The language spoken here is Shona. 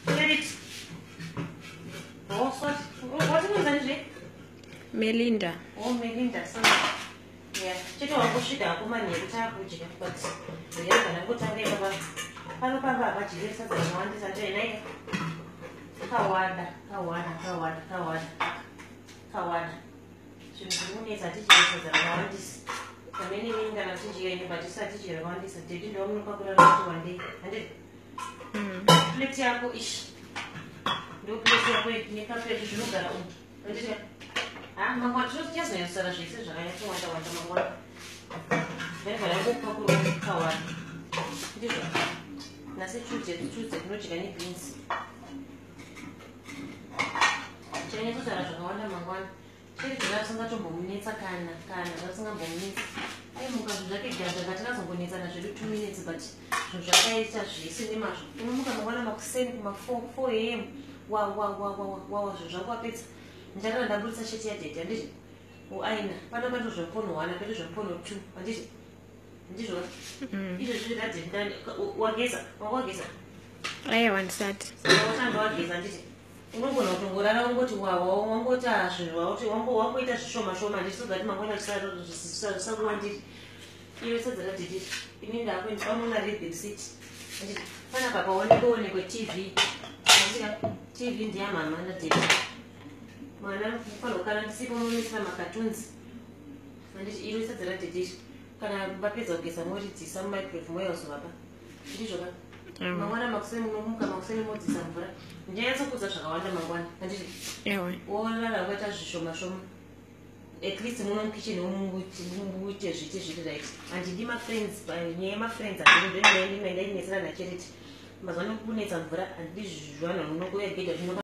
Melinda. Oh, Melinda, so yeah. Chito wakushida kumani yekuta kujika but yeka nakutanga baba. Pano baba bachile sasa mwandi sanje naye. Kawada. Chimuni satiji sasa mwandi. Kameni minga na tiji yeni but satiji mwandi satiji ndo mnuka kula watu wandi. Ande. Plate yako ish. Ndo plate yako ni kape tunuka ande. Mangwana chozijazwa yasara zvese zvakanyatsa wanda mangwana. Venga kupa kawanda. Ndizvo. Nasi chudze kunodya nebeans. Chanyatsa kuzara zvakawanda mangwana. Chiri zvakasingatombomutsa kana zvasingambomunitsi. Aimuka zvinhu zvake gadza katinazongonetsana zvedu 2 minutes but zvinhu zvakaita zvese nemazvo. Unomuka mangwana makuseni kuma 4 am. Wa zvinhu zvako wapedza. Ndakana ndabudisa sheti yadhedhe handizvo aina pano pato zvemupono 1 peto zvemupono 2 handizvo ndizvo izvo zviri radhedhe wageza aiwa ndisati watanga wageza handizvo unogona kutongorara ungoti wangoti zvinhu wauti wangoita zvishoma handizvo gati mangwana zvisakuwandiri iwe sadza radhedhe ini ndakuenda pamona rebeksit handizvo panapa paonekwe tv tv ndiyamama nadhedhe mwana fanokana ndisipo mumisira macartoons handiti iro sadza radhedhe kana vapedza kugeza moridzisa mumicrowave moyazovapa ndizvo ka mangwana makuseni munomuka makuseni modzisa mvura ndinyanyatsokudza zvakawanda mangwana handiti worara ukaita zvishoma at least muno mukicheni muite zvite zviri right handidi mafriends nyaya yemafriends handindainetsera nacharity mazvano kunetsa mvura handidi zvanhu munokuya gedha